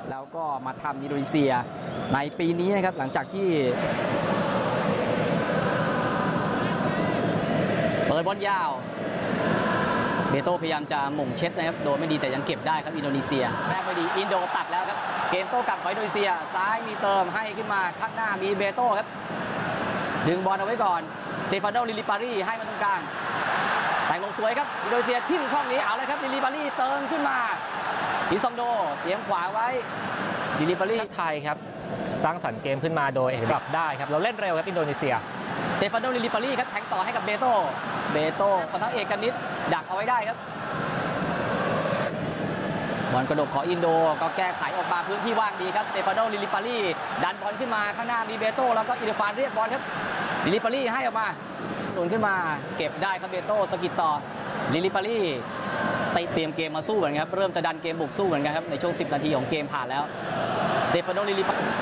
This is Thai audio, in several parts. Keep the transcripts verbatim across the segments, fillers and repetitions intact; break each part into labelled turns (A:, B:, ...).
A: แล้วก็มาทำอินโดนีเซียในปีนี้นะครับหลังจากที่เปิดบอลยาวเบโต้พยายามจะหม่งเช็ดนะครับโดนไม่ดีแต่ยังเก็บได้ครับอินโดนีเซียแรกไม่ดีอินโดตัดแล้วครับเกมโต้กลับของอินโดนีเซียซ้ายมีเติมให้ขึ้นมาข้างหน้ามีเบโต้ครับดึงบอลเอาไว้ก่อนสเตฟานโดลิลิปารีให้มาตรงกลางแต่งลงสวยครับอินโดนีเซียทิ่มช่องนี้เอาเลยครับลิลิปารีเติมขึ้นมาอิซองโดเตรียมขวาไว้ลิลิปารี
B: ไทยครับสร้างสรรค์เกมขึ้นมาโดยกลับได้ครับเราเล่นเร็วครับอินโดนีเซีย
A: สเตฟานโดลิลิปารีครับแทงต่อให้กับเบโต้เบโต้ของทั้งเอกนิตดักเอาไว้ได้ครับบอลกระดกของอินโดก็แก้ไขออกมาพื้นที่ว่างดีครับสเตฟานโดลิลิปารีดันบอลขึ้นมาข้างหน้ามีเบโต้แล้วก็อิรฟานเรียกบอลครับลิลิปารีให้ออกมาหนุนขึ้นมาเก็บได้ครับเบโต้สกิดต่อลิลิปารีตีเตรียมเกมมาสู้เหมือนกันครับเริ่มจะดันเกมบุกสู้เหมือนกันครับในช่วงสิบนาทีของเกมผ่านแล้วสเตฟานโดลิลิปารี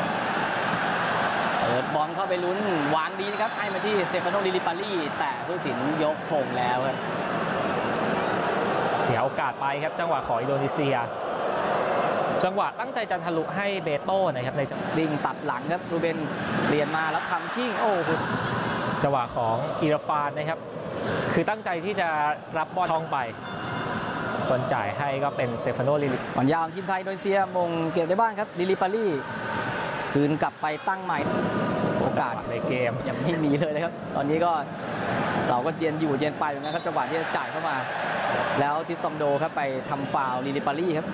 A: เปิดบอลเข้าไปลุ้นวางดีนะครับให้มาที่สเตฟานโดลิลิปารีแต่ผู้ตัดสินยกธงแล้วครับ
B: เสียโอกาสไปครับจังหวะของอินโดนีเซียจังหวะตั้งใจจะทะลุให้เบโต้นะครับใน
A: วิ่งตัดหลังครับรูเบนเปลี่ยนมาแล้วทำชิ่งโอ้โห
B: จังหวะของอิราฟานนะครับคือตั้งใจที่จะรับบอลท่องไปคนจ่ายให้ก็เป็นสเตฟานโดลิลิ
A: บอลยาวทีมไทยอินโดนีเซียมงเก็บได้บ้างครับลิลิปารีคืนกลับไปตั้งใหม่โอกาส
B: ในเกม
A: ยังไม่มีเลยนะครับตอนนี้ก็เราก็เย็นอยู่เย็นไปเหมือนกันครับจังหวะที่จะจ่ายเข้ามาแล้วทิสซองโดครับไปทำฟาวล์ลิลิปารีครับ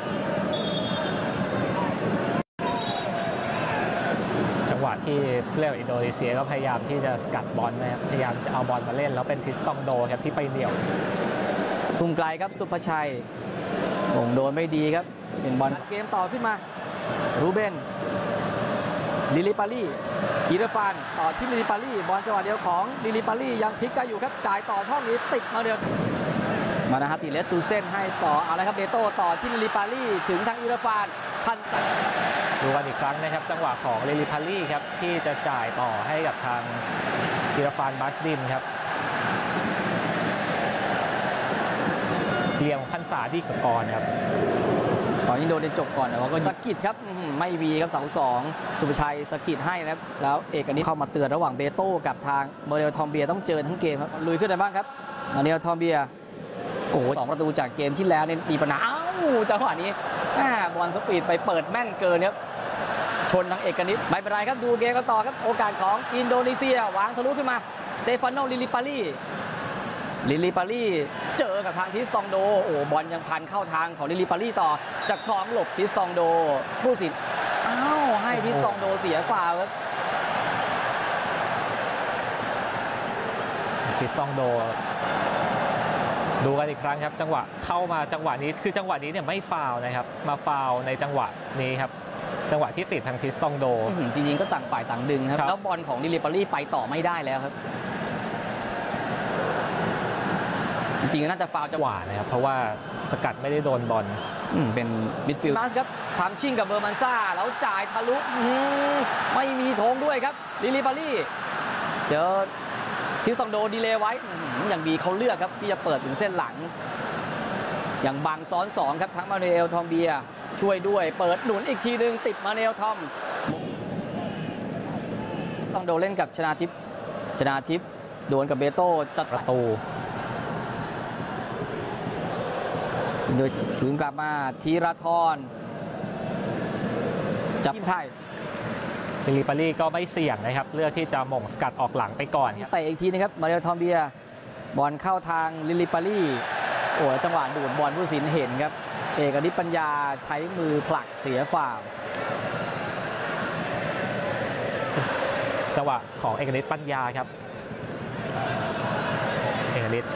B: จังหวะที่ผู้เล่นอินโดนีเซียก็พยายามที่จะสกัดบอลนะครับพยายามจะเอาบอลมาเล่นแล้วเป็นทิสซองโดครับที่ไปเดี่ยว
A: ทุ่มไกลครับสุภชัยมงโดนไม่ดีครับเป็นบอลเกมต่อขึ้นมารูเบนลิลิปารีอิรฟานต่อที่ลิลิปารีบอลจังหวะเดียวของลิลิปารียังพลิกได้อยู่ครับจ่ายต่อช่องนี้ติดมาเดียวมานะฮะติเลสตูเซนให้ต่อเอาละครับเบโต้ต่อที่ลิลิปารีถึงทางอิรฟานพันสัก
B: ดูกันอีกครั้งนะครับจังหวะของลิลิปารีครับที่จะจ่ายต่อให้กับทางอิรฟานบัชดินครับเดียมพันษาที่สกอร์ครับ
A: ตอนนี้โดนจบก่อนแต่ว่าก็สกิดครับไม่มีครับเสาสองสุภชัยสกิดให้นะครับแล้วเอกนิตเข้ามาเตือนระหว่างเบโต้กับทางเมเรลทอมเบียต้องเจอทั้งเกมครับลุยขึ้นได้บ้างครับเมเรลทอมเบียโอ้โหสองประตูจากเกมที่แล้วเนี่ยมีปัญหาอ้าวจังหวะนี้บอลสปีดไปเปิดแม่นเกินครับชนทางเอกนิตไม่เป็นไรครับดูเกมกันต่อครับโอกาสของอินโดนีเซียวางทะลุขึ้นมาสเตฟานโดลิลิปารีลิลิปารีเจอกับทางทิสตองโดโอ้บอลยังพันเข้าทางของลิลิปารีต่อจากคลองหลบทิสตองโดผู้สินอ้าวให้ทิสตองโดเสียฟาวครับ
B: ทิสตองโดดูกันอีกครั้งครับจังหวะเข้ามาจังหวะนี้คือจังหวะนี้เนี่ยไม่ฟาวนะครับมาฟาวในจังหวะนี้ครับจังหวะที่ติดทางทิสตองโด
A: จริงๆก็ต่างฝ่ายต่างดึงครับแล้วบอลของลิลิปารีไปต่อไม่ได้แล้วครับจริงๆน่าจะฟาวจังหวะ
B: นะครับเพราะว่าสกัดไม่ได้โดนบอล
A: เป็นมิดฟิลด์ครับทำชิ่งกับเบอร์มันซ่าแล้วจ่ายทะลุไม่มีธงด้วยครับลิลิปารีเจอทิสตองโดดีเลย์ไว้อย่างดีเขาเลือกครับที่จะเปิดถึงเส้นหลังอย่างบังซ้อนสองครับทั้งมาเนลทอมเบียช่วยด้วยเปิดหนุนอีกทีหนึ่งติดมาเนลทอมต้องโดเล่นกับชนาทิพย์ชนาทิพย์โดนกับเบโต้จัด
B: ประตู
A: โดยถึงกลับมาธีรทรจับทีมไทย
B: ลิลิปารีก็ไม่เสี่ยงนะครับเลือกที่จะหม่งสกัดออกหลังไปก่อน
A: เตะอีกทีนะครับมาเรลทอมเบียบอลเข้าทางลิลิปารีโอ้จังหวะดูดบอลผู้สินเห็นครับเอกนิตปัญญาใช้มือผลักเสียฟาวล์
B: จังหวะของเอกนิตปัญญาครับเอกนิต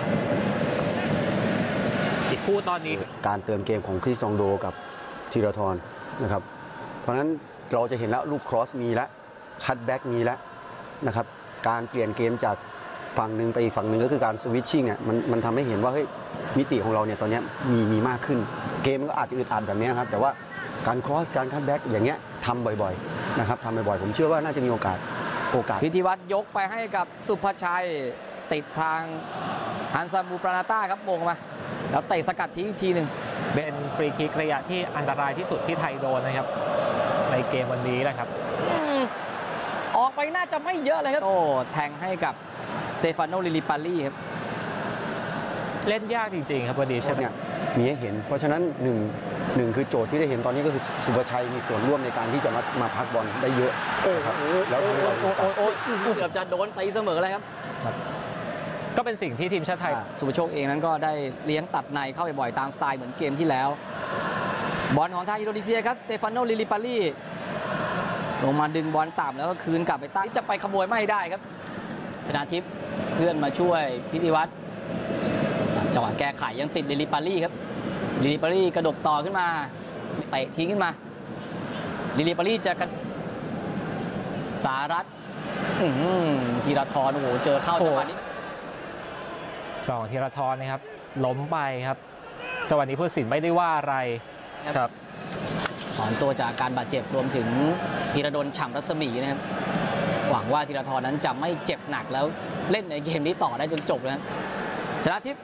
B: อีกคู่ตอนนี้
C: การเติมเกมของคริสตองโดกับธีรทรนะครับเพราะฉะนั้นเราจะเห็นแล้วลูกครอสมีแล้วคัตแบ็กมีแล้วนะครับการเปลี่ยนเกมจากฝั่งหนึ่งไปอีกฝั่งหนึ่งก็คือการสวิตชิ่งเนี่ยมันมันทำให้เห็นว่าเฮ้ยมิติของเราเนี่ยตอนนี้มีมีมากขึ้นเกมมันก็อาจจะอึดอัดแบบนี้ครับแต่ว่าการครอสการคัตแบ็กอย่างเงี้ยทำบ่อยๆนะครับทำบ่อยๆผมเชื่อว่าน่าจะมีโอกาสโอกาส
A: พิธีวัฒน์ยกไปให้กับสุภชัยติดทางฮันซาบูปรานาต้าครับโมงมาแล้วเตะสกัดทิ้งอีกทีหนึ่ง
B: เป็นฟรีคิกระยะที่อันตรายที่สุดที่ไทยโดนนะครับในเกมวันนี้แหละครับ
A: อืมออกไปน่าจะไม่เยอะเลยครับโอ้แทงให้กับสเตฟานโนลิลิปาลีครับ
B: เล่นยากจริงๆครับวันนี้ใช่ไหม
C: เนี่ยมีให้เห็นเพราะฉะนั้นหนึ่งหนึ่งคือโจทย์ที่ได้เห็นตอนนี้ก็คือสุภชัยมีส่วนร่วมในการที่จะมามาพักบอลได้เยอะนะครับแล้วทำให้เรา
A: โอ้โอ้โอ้โอ้เกือบจะโดนตีเสมอเลยครับ
B: ก็เป็นสิ่งที่ทีมชาติไทย
A: อ่าสุภโชคเองนั้นก็ได้เลี้ยงตัดในเข้าไปบ่อยตามสไตล์เหมือนเกมที่แล้วบอลของทางอินโดนีเซียครับสเตฟานโนลิลิปาลีลงมาดึงบอลต่ำแล้วก็คืนกลับไปตั้งจะไปขโมยไม่ได้ครับชนาทิพย์เพื่อนมาช่วยพิธีวัฒน์จังหวะแก้ไขยังติดลิลิปาลีครับลิลิปาลีกระดกต่อขึ้นมาเตะทิ้งขึ้นมาลิลิปาลีจะกระสารัตน์อื้อหือธีรทรโอ้โหเจอเข้าจังหวะนี้
B: จองธีรทรนะครับล้มไปครับจังหวะนี้ผู้ตัดสินไม่ได้ว่าอะไรครับ
A: ถอนตัวจากการบาดเจ็บรวมถึงธีรดลฉ่ำรัศมีนะครับหวังว่าธีรทรนั้นจะไม่เจ็บหนักแล้วเล่นในเกมนี้ต่อได้จนจบนะครับชนะทิพย์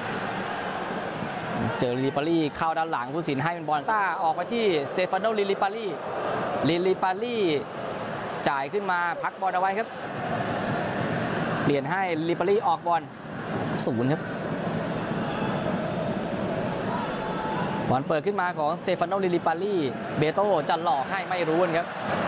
A: เจอลิลิปาลีเข้าด้านหลังผู้สินให้เป็นบอลต้าออกไปที่สเตฟานโนลิลิปาลีลิลิปาลีจ่ายขึ้นมาพักบอลเอาไว้ครับเปลี่ยนให้ลิลิปาลีออกบอลศูนย์ครับบอลเปิดขึ้นมาของสเตฟานโนลิลิปาลีเบโต้จะหลอกให้ไม่รู้นะครับ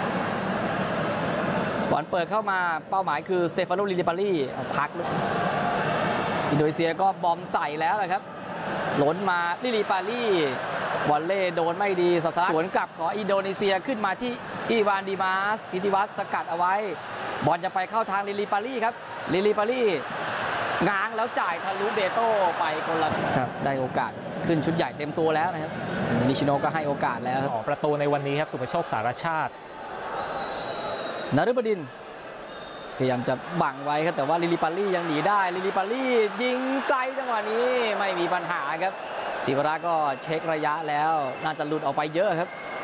A: บอลเปิดเข้ามาเป้าหมายคือสเตฟานโนลิลิปาลีพักอินโดนีเซียก็บอมใส่แล้วนะครับหล่นมาลิลิปาลีวอลเล่โดนไม่ดีสสวนกลับของอินโดนีเซียขึ้นมาที่อีวานดิมาสพิธีวัฒน์สกัดเอาไว้บอลจะไปเข้าทางลิลิปาลีครับลิลิปาลีง้างแล้วจ่ายทะลุเบโต้ไปคนละครับได้โอกาสขึ้นชุดใหญ่เต็มตัวแล้วนะครับนิชิโนก็ให้โอกาสแล้วครับ
B: ออกประตูในวันนี้ครับสุภโชคสารชาติ
A: นฤบดินทร์พยายามจะบังไว้ครับแต่ว่าลิลิปาลียังหนีได้ลิลิปาลียิงไกลจังหวะนี้ไม่มีปัญหาครับศิวราก็เช็คระยะแล้วน่าจะหลุดออกไปเยอะครับ